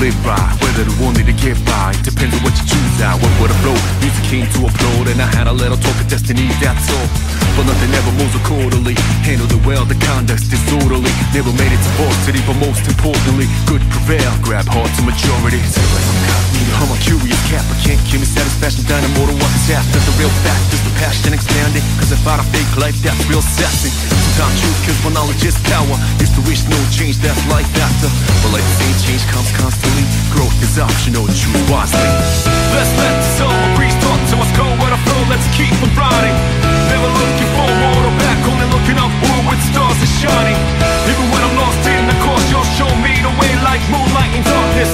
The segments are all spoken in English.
live by, whether the one that to get by, depends on what you choose out. What would I blow? Music came to applaud, and I had a little talk of destiny, that's all. But nothing ever moves accordingly. Handled it well, the conduct's disorderly. Never made it to varsity, but most importantly, good prevail, grab hearts and majorities. I'm a curious cat, but can't give me satisfaction. Dynamo to what's after. The real fact is the passion expanding, cause I fight a fake life, that's real sassy. Sometimes truth kills when knowledge is power. Used to wish no change, that's life after. But like the same change comes constantly. Growth is optional, choose wisely. Let's let the soul breeze talk to us, go with the flow, let's keep on riding. Never looking forward or back, only looking upward with stars are shining. Even when I'm lost in the course, you'll show me the way like moonlight in darkness.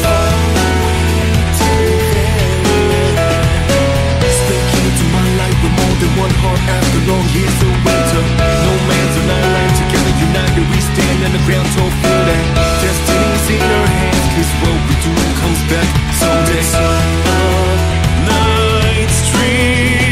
With more than one heart after long years of winter. No man's an island, together united we stand on the ground tall for that. Destiny's in our hands, cause what we do comes back someday. Night's dream.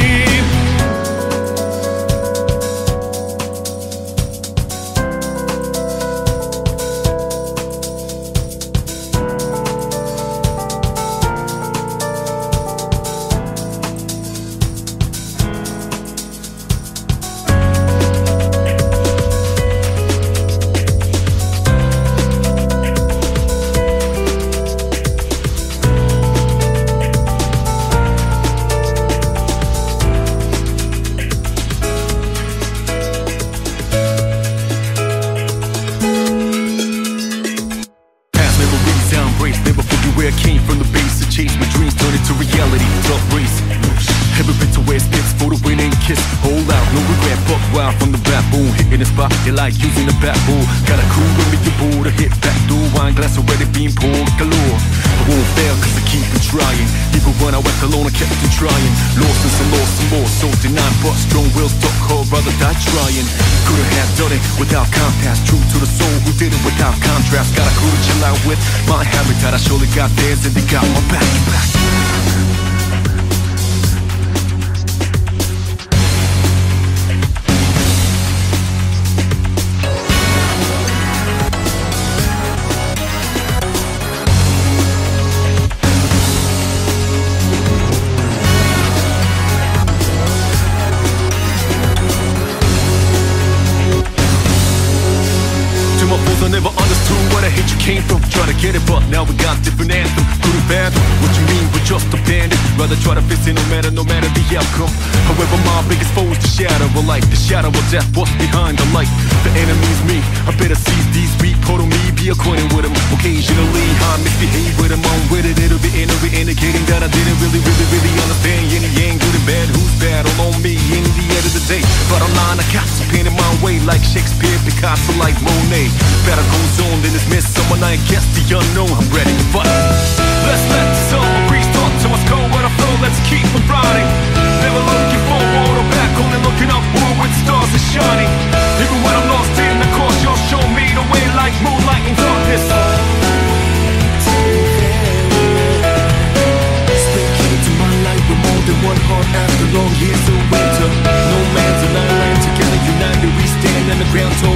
Where I came from, the base to chase my dreams, turn into reality, tough race. Ever been to where spits for the win and kiss? Hold out, no regret, buck wild from the backbone. Hitting the spot, you like using the backbone. Got a crew with me, you board to hit back door. Wine glass already being poured galore. I won't fail cause I keep on trying. Even when I went alone, I kept on trying. Lost and some lost some more, so denied, but strong will stuck hard, rather die trying. Couldn't have done it without compass, true to the soul who did it without contrast. Got a crew to chill out with, my habitat, I surely got theirs and they got my back. I never understood where the hate you came from. Try to get it, but now we got different anthem. Couldn't fathom what you mean, we're just abandoned. Rather try to fix it no matter the outcome. However, my biggest foe is the shadow of life. The shadow of death, what's behind the light? The enemy's me, I better seize these weak part of me, be acquainted with them. Occasionally, I misbehave with them. I'm with it, it'll be indicating that I didn't really understand yin and yang, good and bad. Who's bad? All on me, in the end of the day. Bottom line, I got to paint in my way, like Shakespeare, Picasso, like Monet. Better goes on than it's Midsummer night, guess the unknown, I'm ready to fight. Let's let the summer breeze talk to us, go with the flow, let's keep on riding. Never looking forward or back, only looking upward with stars are shining. Even when I'm lost in the course, you'll show me the way like moonlight in darkness. Stay key to my life with more than one heart after long years of winter. No man's an island, together united we stand on the ground.